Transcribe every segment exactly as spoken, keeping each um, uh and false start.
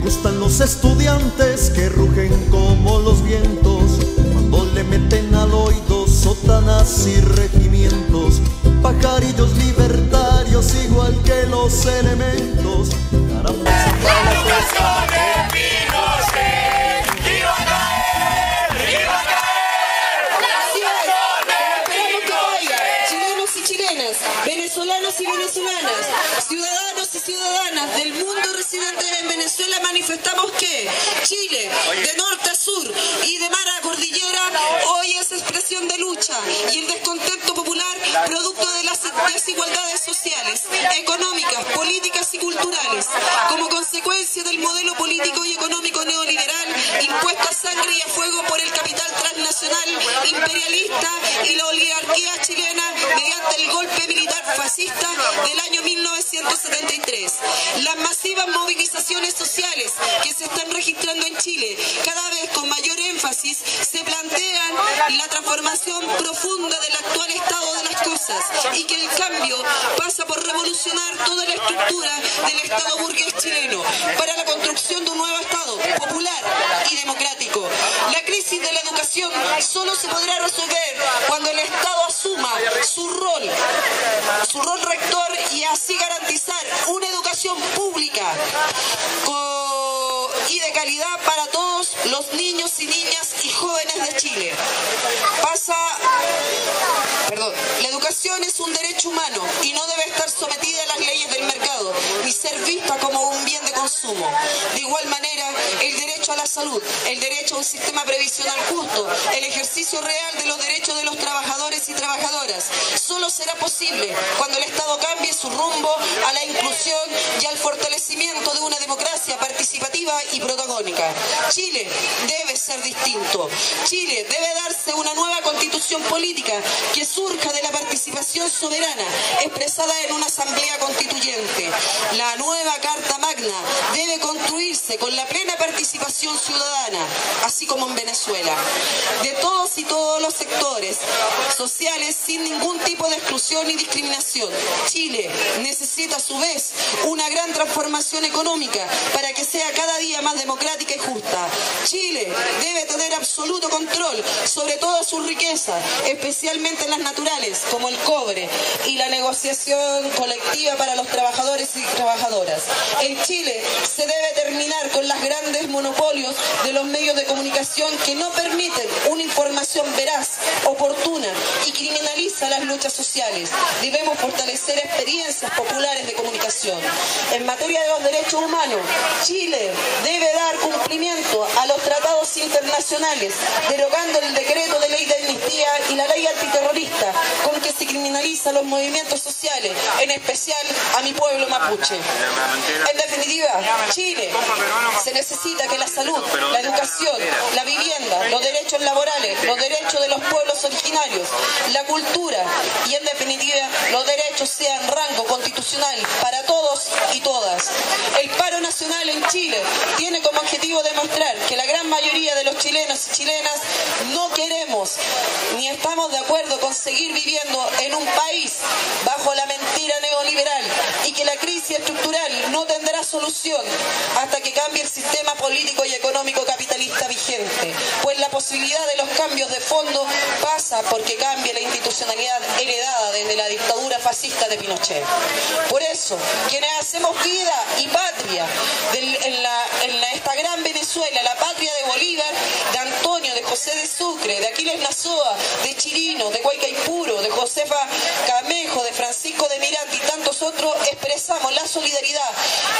gustan los estudiantes que rugen como los vientos cuando le meten al oído sotanas y regimientos, pajarillos libertarios igual que los elementos. Caramba, la educación de Pinochet iba a caer, iba a caer. Así es, pero esperamos que caiga. Chilenos y chilenas, venezolanos y venezolanas, ciudadanos y ciudadanas del mundo residentes en Venezuela, manifestamos que Chile, de norte a sur y de mar a cordillera, hoy es expresión de lucha y el descontento popular producto de las desigualdades sociales, económicas, políticas y culturales, como consecuencia del modelo político y económico neoliberal impuesto a sangre y a fuego por el capital transnacional imperialista y la oligarquía chilena mediante el golpe militar fascista del año mil novecientos setenta y tres. Las masivas movilizaciones sociales que se están registrando en Chile, cada vez con mayor énfasis, se plantean la transformación profunda del actual estado de las cosas y que el cambio pasa por revolucionar toda la estructura del Estado burgués chileno para la construcción de un nuevo Estado popular y democrático. La crisis de la educación solo se podrá resolver cuando el Estado asuma su rol, su rol rector y así garantizar una educación pública y de calidad para todos los niños y niñas y jóvenes de Chile. Pasa, perdón, la educación es un derecho humano y no debe estar sometida a las leyes del mercado ni ser vista como un bien de consumo. De igual manera, el derecho a la salud, el derecho a un sistema previsional justo, el ejercicio real de los derechos de los trabajadores y trabajadoras, solo será posible cuando el Estado cambie su rumbo a la inclusión y al fortalecimiento de una democracia participativa y protagónica. Chile debe ser distinto. Chile debe darse una nueva constitución política que surja de la participación soberana expresada en una asamblea constituyente. La nueva Carta Magna debe construirse con la plena participación ciudadana, así como en Venezuela, de todos y todos los sectores sociales sin ningún tipo de exclusión ni discriminación. Chile necesita a su vez una gran transformación económica para que sea cada día más democrática y justa. Chile debe tener absoluto control sobre todas sus riquezas, especialmente las naturales, como el cobre, y la negociación colectiva para los trabajadores y trabajadoras. En Chile se debe terminar con los grandes monopolios de los medios de comunicación que no permiten una información veraz, oportuna y criminaliza las luchas sociales. Debemos fortalecer experiencias populares de comunicación. En materia de los derechos humanos, Chile debe dar cumplimiento a los tratados internacionales, derogando el decreto de ley de amnistía y la ley antiterrorista, con que se criminalizan los movimientos sociales, en especial a mi pueblo mapuche. En definitiva, Chile se necesita que la salud, la educación, la vivienda, los derechos laborales, los derechos de los pueblos originarios, la cultura y en definitiva los derechos sean rango constitucional para todos y todas. El paro nacional en Chile tiene como objetivo demostrar que la gran mayoría de los chilenos y chilenas no queremos ni estamos de acuerdo con seguir viviendo en un país bajo la mentira neoliberal y que la crisis estructural no tendrá solución hasta que cambie el sistema político y económico capitalista vigente, pues la posibilidad de los cambios de fondo pasa porque cambie la institucionalidad heredada desde la dictadura fascista de Pinochet. Por eso, quienes hacemos vida y patria del, en, la, en la, esta gran Venezuela, la patria de Bolívar, de Antonio, de José de Sucre, de Aquiles Nazoa, de Chirino, de Guaycaipuro, de Josefa Camejo, de Francisco de Miranda y tantos otros, expresamos la solidaridad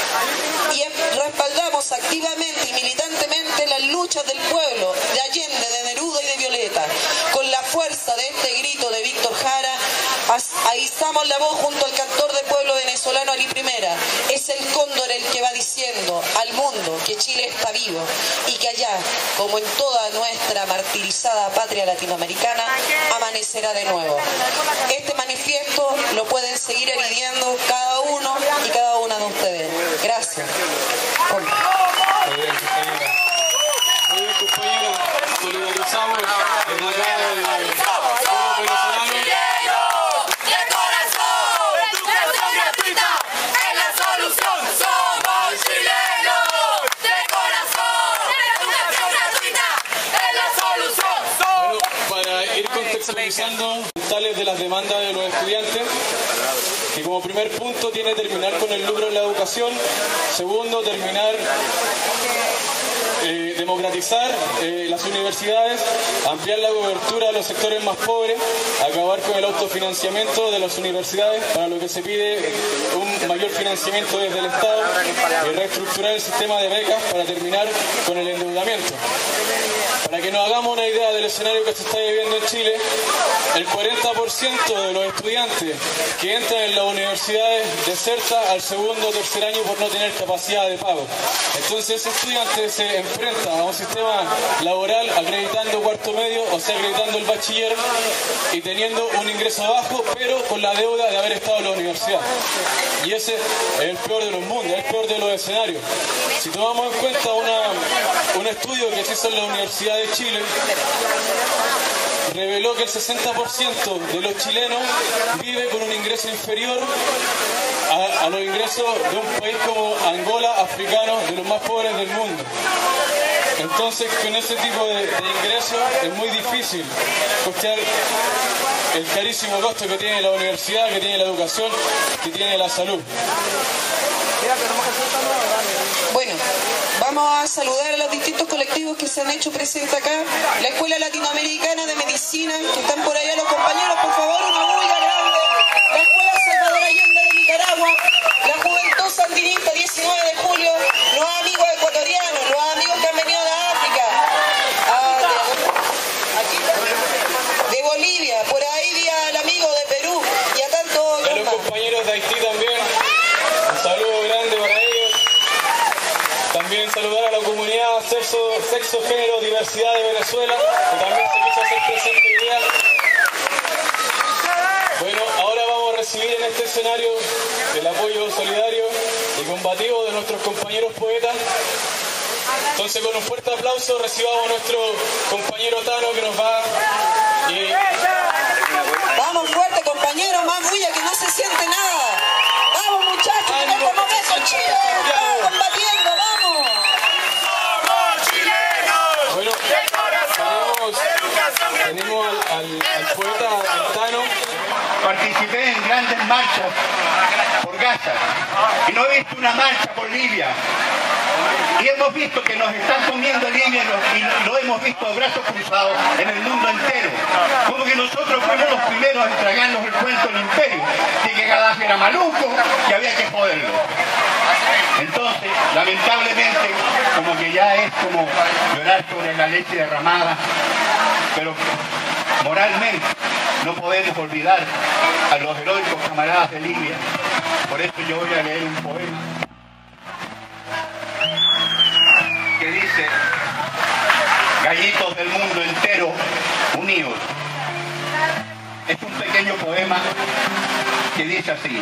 y respaldamos activamente y militantemente las luchas del pueblo de Allende, de Neruda y de Violeta. Con la fuerza de este grito de Víctor Jara, alzamos la voz junto al cantor del pueblo venezolano Ali Primera. Es el cóndor el que va diciendo al mundo que Chile está vivo y que allá, como en toda nuestra martirizada patria latinoamericana, amanecerá de nuevo. Este manifiesto lo pueden seguir eligiendo cada uno y cada una de ustedes. Gracias. Muy bien, compañera. Muy bien, compañera. Solidarizamos desde acá del pueblo venezolano. ¡De corazón! ¡Educación gratuita es la solución! ¡Somos chilenos! ¡De revisando tales de las demandas de los estudiantes, que como primer punto tiene terminar con el lucro en la educación, segundo, terminar, eh, democratizar eh, las universidades, ampliar la cobertura a los sectores más pobres, acabar con el autofinanciamiento de las universidades, para lo que se pide un mayor financiamiento desde el Estado, y reestructurar el sistema de becas para terminar con el endeudamiento. Para que nos hagamos una idea del escenario que se está viviendo en Chile, el cuarenta por ciento de los estudiantes que entran en las universidades deserta al segundo o tercer año por no tener capacidad de pago. Entonces ese estudiante se enfrenta a un sistema laboral acreditando cuarto medio, o sea, acreditando el bachiller y teniendo un ingreso bajo, pero con la deuda de haber estado en la universidad. Y ese es el peor de los mundos, es el peor de los escenarios. Si tomamos en cuenta una, un estudio que se hizo en la Universidad de Chile, reveló que el sesenta por ciento de los chilenos vive con un ingreso inferior a, a los ingresos de un país como Angola, africano, de los más pobres del mundo. Entonces, con ese tipo de, de ingresos es muy difícil costear el carísimo costo que tiene la universidad, que tiene la educación, que tiene la salud. Bueno, vamos a saludar a los distintos colectivos que se han hecho presentes acá. La Escuela Latinoamericana de Medicina, que están por allá los compañeros, por favor, una bulla grande. La Escuela Salvador Allende de Nicaragua, la Juventud Sandinista diecinueve de julio, los amigos ecuatorianos, los amigos que han venido de África, ah, de, aquí, de Bolivia, por ahí vi al amigo de Perú y a tantos otros A los más. compañeros de Haití también, un saludo grande para ellos. También saludar a la comunidad sexo, sexo, género, diversidad de Venezuela, que también se quiso hacer presente hoy día. Bueno, ahora vamos a recibir en este escenario el apoyo solidario y combativo de nuestros compañeros poetas. Entonces, con un fuerte aplauso recibamos a nuestro compañero Tano, que nos va y... Vamos fuerte, compañeros, más bulla que no se siente nada. Vamos, muchachos, en este momento Chile está combatiendo, vamos. Bueno, tenemos, tenemos al, al, al poeta Tano. Participé en grandes marchas por Gaza y no he visto una marcha por Libia. Y hemos visto que nos están comiendo Libia y lo, lo hemos visto a brazos cruzados en el mundo entero. Como que nosotros fuimos los primeros en tragarnos el cuento del imperio, de que Gaddafi era maluco y había que joderlo. Entonces, lamentablemente, como que ya es como llorar sobre la leche derramada, pero moralmente no podemos olvidar a los heroicos camaradas de Libia. Por eso yo voy a leer un poema que dice: gallitos del mundo entero unidos. Es un pequeño poema que dice así: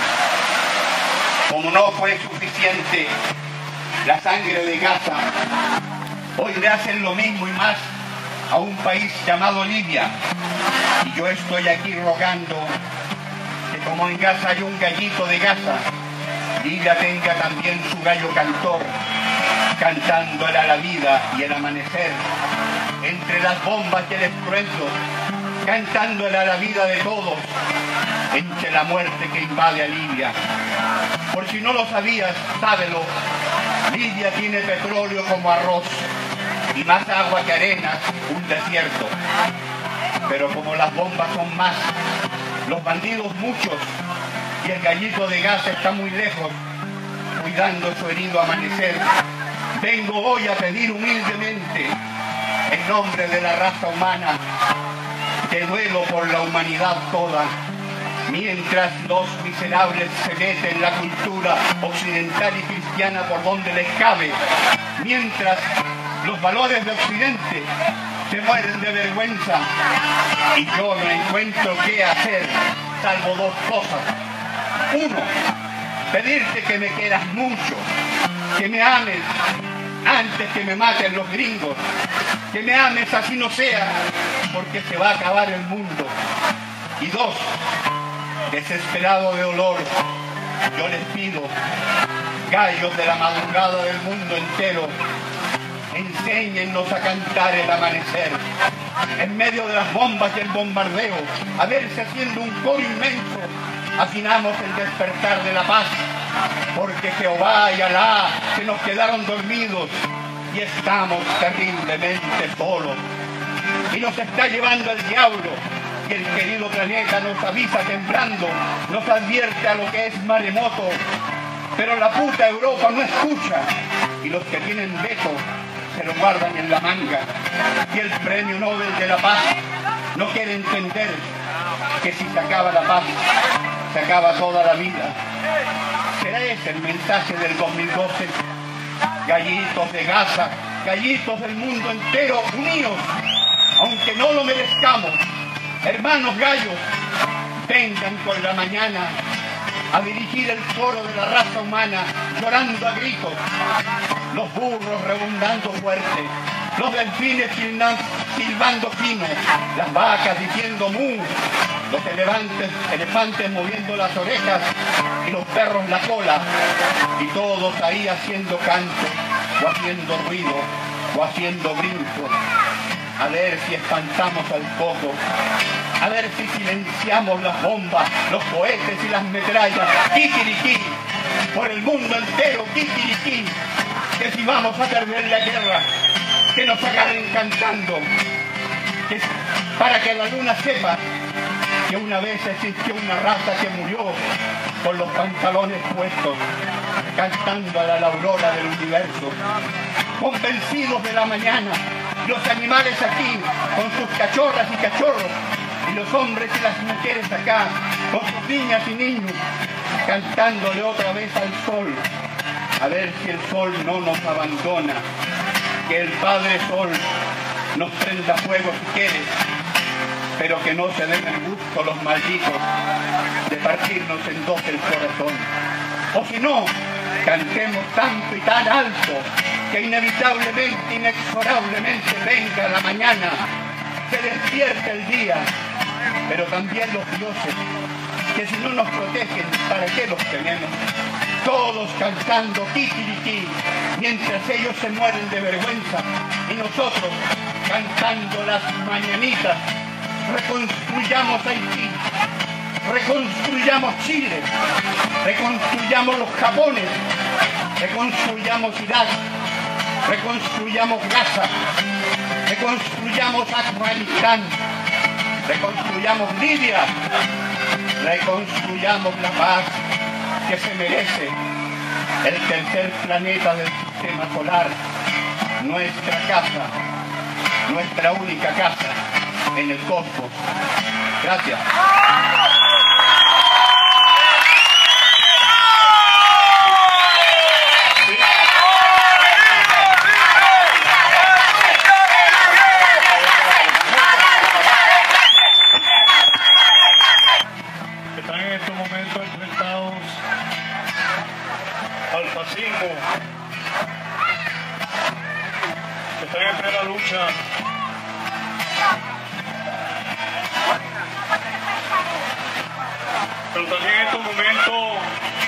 como no fue suficiente la sangre de Gaza, hoy le hacen lo mismo y más a un país llamado Libia. Y yo estoy aquí rogando que como en Gaza hay un gallito de Gaza, Libia tenga también su gallo cantor, cantándole a la vida y el amanecer, entre las bombas y el estruendo, cantándole a la vida de todos, entre la muerte que invade a Libia. Por si no lo sabías, sábelo, Libia tiene petróleo como arroz y más agua que arena, un desierto. Pero como las bombas son más, los bandidos muchos y el gallito de Gaza está muy lejos, cuidando su herido amanecer, vengo hoy a pedir humildemente, en nombre de la raza humana, que duelo por la humanidad toda, mientras los miserables se meten en la cultura occidental y cristiana por donde les cabe, mientras los valores de Occidente se mueren de vergüenza y yo no encuentro qué hacer salvo dos cosas. Uno, pedirte que me quieras mucho, que me ames antes que me maten los gringos, que me ames así no sea, porque se va a acabar el mundo. Y dos, desesperado de dolor, yo les pido, gallos de la madrugada del mundo entero, enséñennos a cantar el amanecer. En medio de las bombas y el bombardeo, a verse haciendo un coro inmenso, afinamos el despertar de la paz, porque Jehová y Alá se nos quedaron dormidos y estamos terriblemente solos. Y nos está llevando el diablo, y el querido planeta nos avisa temblando, nos advierte a lo que es maremoto, pero la puta Europa no escucha, y los que tienen veto se lo guardan en la manga. Y el premio Nobel de la Paz no quiere entender que si se acaba la paz, se acaba toda la vida. ¿Será ese el mensaje del dos mil doce? Gallitos de Gaza, gallitos del mundo entero, unidos, aunque no lo merezcamos, hermanos gallos, vengan con la mañana a dirigir el coro de la raza humana, llorando a gritos, los burros rebundando fuerte, los delfines silbando fino, las vacas diciendo mu, los elefantes, elefantes moviendo las orejas y los perros la cola, y todos ahí haciendo canto, o haciendo ruido, o haciendo brinco. A ver si espantamos al coco, a ver si silenciamos las bombas, los cohetes y las metrallas. Kikiriki, por el mundo entero, kikiriki, que si vamos a perder la guerra, que nos agarren cantando, que, para que la luna sepa que una vez existió una raza que murió con los pantalones puestos, cantando a la aurora del universo, convencidos de la mañana, los animales aquí, con sus cachorras y cachorros, y los hombres y las mujeres acá, con sus niñas y niños, cantándole otra vez al sol, a ver si el sol no nos abandona, que el Padre Sol nos prenda fuego si quiere, pero que no se den el gusto los malditos de partirnos en dos el corazón. O si no, cantemos tanto y tan alto que inevitablemente, inexorablemente venga la mañana, se despierte el día, pero también los dioses, que si no nos protegen, ¿para qué los tenemos? Todos cantando kikiriki, mientras ellos se mueren de vergüenza, y nosotros cantando las mañanitas. Reconstruyamos Haití, reconstruyamos Chile, reconstruyamos los Japones, reconstruyamos Irak, reconstruyamos Gaza, reconstruyamos Afganistán, reconstruyamos Libia, reconstruyamos la paz que se merece el tercer planeta del sistema solar, nuestra casa, nuestra única casa en el cosmos. Gracias. Están en estos momentos enfrentados al fascismo, están en plena lucha. Pero también en estos momentos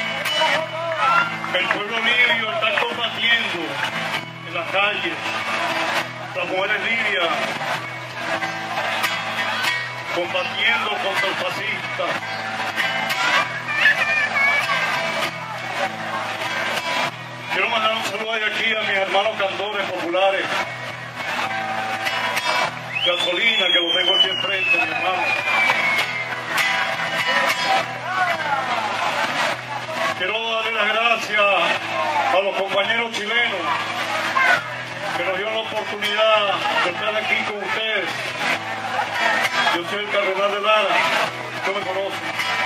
el pueblo libio está combatiendo en las calles, las mujeres libias combatiendo contra el fascista. Quiero mandar un saludo aquí a mis hermanos cantores populares. Gasolina, que lo tengo aquí enfrente, mi hermano. Quiero darle las gracias a los compañeros chilenos que nos dieron la oportunidad de estar aquí con ustedes. Yo soy el Cardenal de Lara, usted me conoce.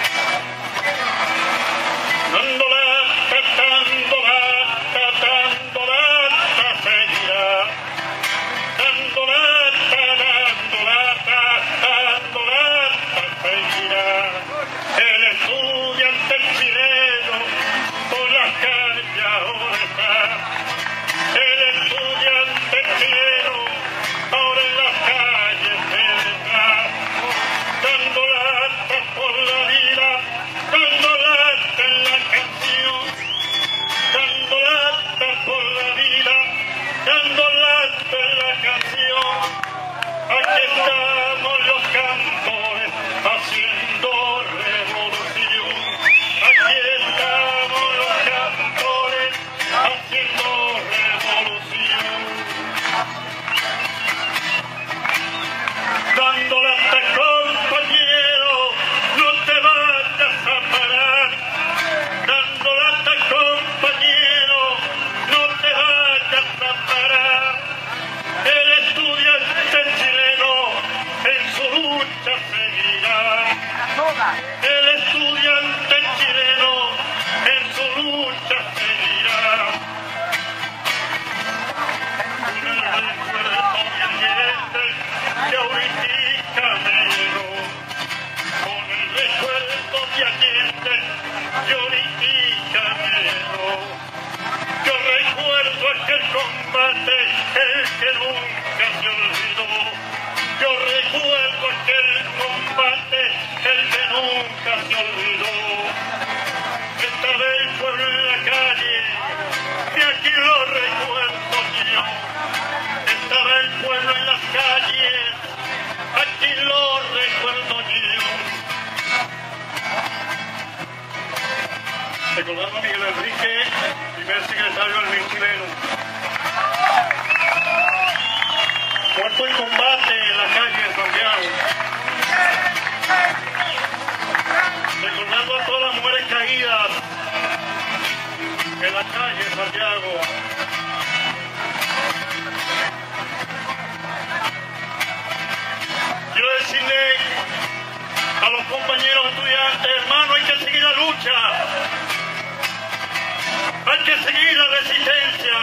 Dando lata, dando lata, dando lata seguirá. Dando lata, dando lata, dando lata seguirá. El estudiante chileno por las calles ahora está. El estudiante chileno ahora en las calles está. Dando lata por la vida. aquel combate, el que nunca se olvidó. Yo recuerdo aquel combate, el que nunca se olvidó. Estaba el pueblo en la calle, y aquí lo recuerdo yo. Estaba el pueblo en las calles, aquí lo recuerdo yo. Recordando a Miguel Enrique, primer secretario del Chileno, muerto en combate en la calle de Santiago. Recordando a todas las mujeres caídas en la calle de Santiago. Quiero decirle a los compañeros estudiantes, hermano, hay que seguir la lucha. Hay que seguir la resistencia.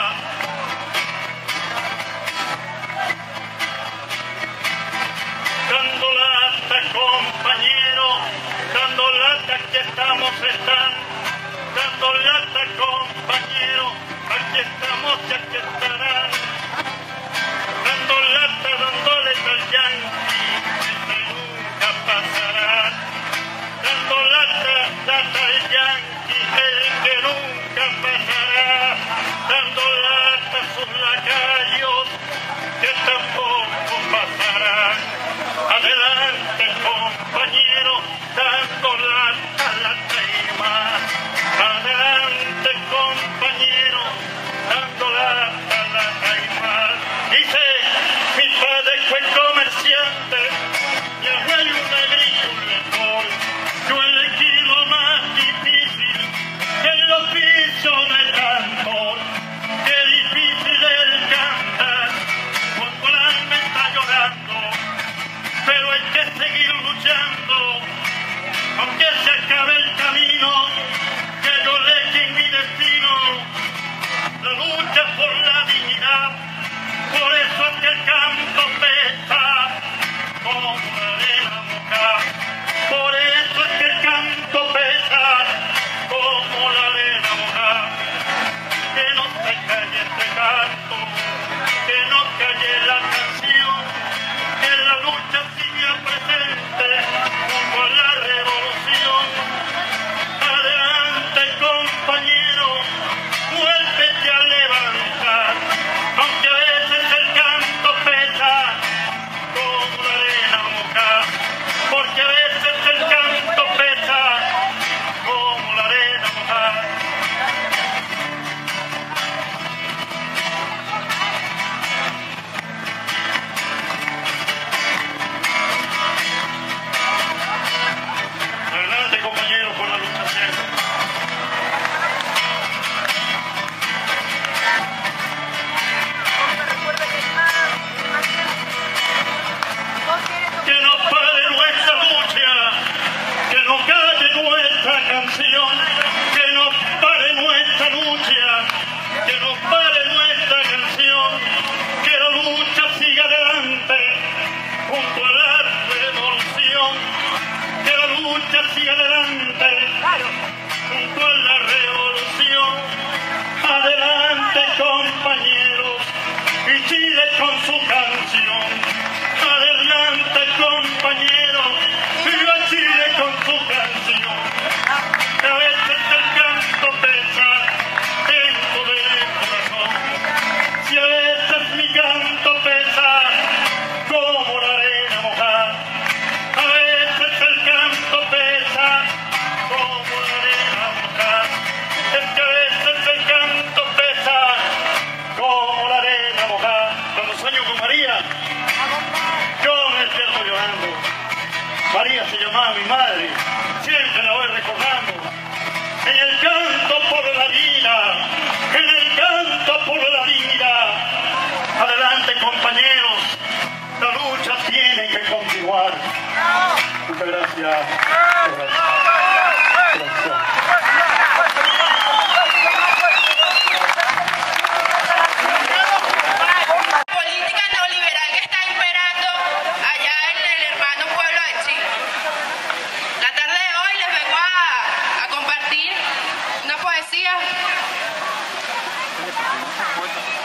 Dando lata, compañero, dando lata, aquí estamos, están. Dando lata, compañero, aquí estamos y aquí estarán. Dando lata, dándole al yanqui, este nunca pasará. Dando lata, lata al yanqui, el que nunca pasará. Dando lata a sus lacayos, que tampoco pasarán. Adelante, compañero, dando lata, lata y más. Adelante, compañero, dando lata, lata y más. Dice, mi padre fue comerciante, mi abuelo un agricultor. Yo elegí lo más difícil, el oficio de cantor. Qué difícil es cantar cuando el alma está llorando, pero hay que seguir luchando, aunque se acabe el camino, que yo elegí en mi destino, la lucha por la dignidad. Por eso es que el canto pesa como la arena mojada. Por eso es que el canto pesa como la arena mojada. Que no se calle este canto, que no calle la canción, que la lucha siga presente junto a la revolución. Adelante, compañero, vuélvete a levantar, aunque a veces el canto pesa como la arena mojada, porque a veces el canto pesa como la arena mojada. Adelante, compañeros, por la lucha siempre. Que no pare nuestra lucha, que no calle nuestra canción, que no pare nuestra lucha, que no pare nuestra canción, que la lucha siga adelante junto a la revolución, que la lucha siga adelante junto a la revolución. Adelante, compañeros, y Chile con su canción. Adelante, compañeros, viva Chile con su canción. A veces el canto pesa dentro del corazón. Si a veces mi canto pesa como la arena mojada. A veces el canto pesa como la arena mojada. Es que a veces el canto pesa como la arena mojada. Cuando sueño con María, yo me despierto llorando. María se llamaba mi madre, siempre la voy recordando. En el canto por la vida, en el canto por la dignidad. Adelante, compañeros, la lucha tiene que continuar. Muchas gracias. Gracias. Política neoliberal que está imperando allá en el hermano pueblo de Chile. La tarde de hoy les vengo a, a compartir una poesía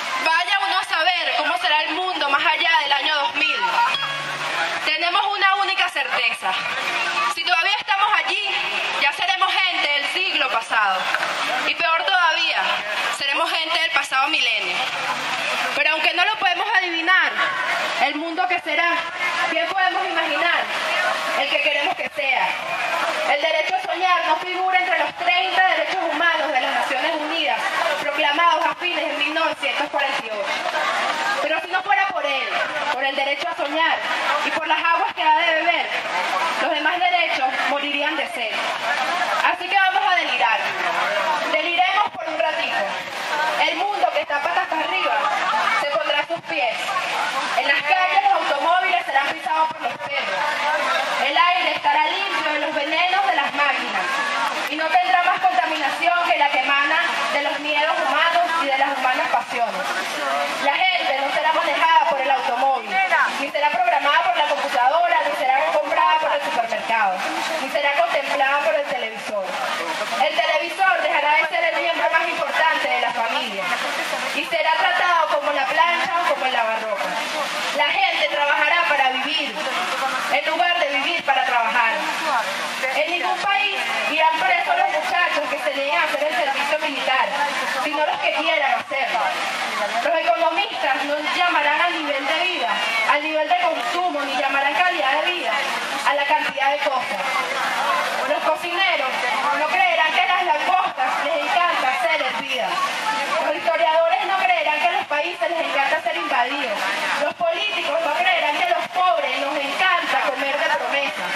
certeza. Si todavía estamos allí, ya seremos gente del siglo pasado. Y peor todavía, seremos gente del pasado milenio. Pero aunque no lo podemos adivinar, el mundo que será, ¿quién podemos imaginar? El que queremos que sea. El derecho a soñar no figura entre los treinta derechos humanos de las Naciones Unidas, proclamados a fines de mil novecientos cuarenta y ocho. Pero si no fuera por él, por el derecho a soñar y por las aguas que ha de beber, los demás derechos morirían de sed. Así que vamos a delirar. Deliremos por un ratito. El mundo que está patas arriba se pondrá a sus pies. En las calles los automóviles serán pisados por los perros. El aire estará limpio de los venenos de las máquinas y no tendrá más contaminación que la que emana de los miedos humanos y de las humanas pasiones. La gente no será manejada por el automóvil, ni será programada por la computadora, ni será comprada por el supermercado, ni será contemplada por el televisor. El televisor dejará de ser el miembro más importante de la familia y será tratado como la plancha o como el lavarropa. La gente trabajará para vivir, en lugar de vivir para trabajar. En ningún país irán presos los muchachos que se nieguen a hacer el servicio militar, sino los que quieran hacerlo. Los economistas no llamarán al nivel de vida, al nivel de consumo, ni llamarán calidad de vida a la cantidad de cosas. Los cocineros no creerán que a las langostas les encanta ser hervidas. Los historiadores no creerán que a los países les encanta ser invadidos. Los políticos no creerán que a los pobres nos encanta comer de promesas.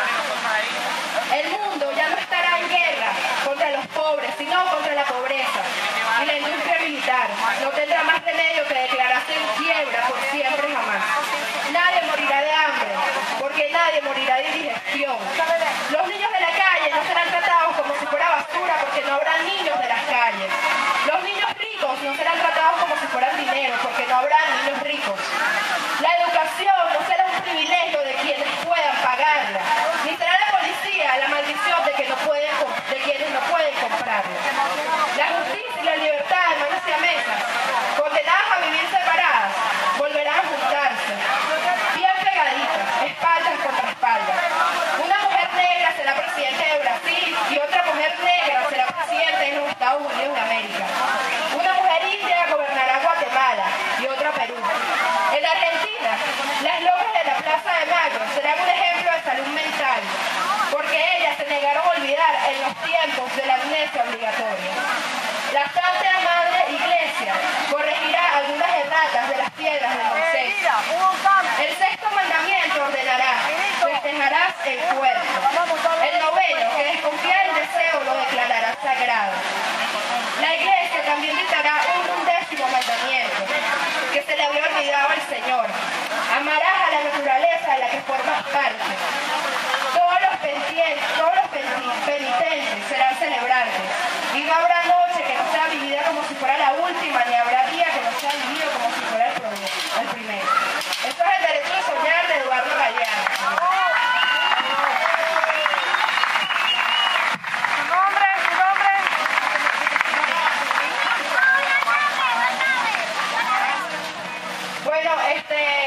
El mundo ya no estará en guerra contra los pobres, sino contra la pobreza. Y la industria militar no tendrá más remedio que declararse en quiebra por siempre y jamás. Nadie morirá de hambre, porque nadie morirá de indigestión. Los niños de la calle no serán tratados como si fuera basura, porque no habrá niños de las calles. Los niños ricos no serán tratados como si fueran dinero, porque no habrá niños ricos. La educación no será un privilegio de quienes puedan pagarla, ni será la policía la maldición de, que no pueden, de quienes no pueden comprarla. La justicia y la libertad de manos y a mesas, condenadas a vivir separadas, volverán a juntarse, bien pegaditas, espaldas contra espaldas. Una mujer negra será presidenta de Brasil y otra mujer negra será presidenta de los Estados Unidos de América. Una mujer india gobernará Guatemala y otra Perú. En Argentina, las locas de la Plaza de Mayo serán un ejemplo de salud mental, porque ellas se negaron a olvidar en los tiempos de la amnesia obligatoria. La Santa Madre Iglesia corregirá algunas erratas de las piedras de Moisés. El sexto mandamiento ordenará: festejarás el cuerpo. El noveno, que desconfía del deseo, lo declarará sagrado. La Iglesia también dictará un undécimo mandamiento que se le había olvidado al Señor: amarás a la naturaleza de la que formas parte. Todos los penitentes, todos los penitentes serán celebrantes, y no habrá noche que no sea vivida como si fuera la última, ni habrá día que no sea vivido como si fuera el, el primero. Esto es El derecho a soñar, de Eduardo Galeano. ¿Tu nombre? ¿Tu nombre? Bueno, este...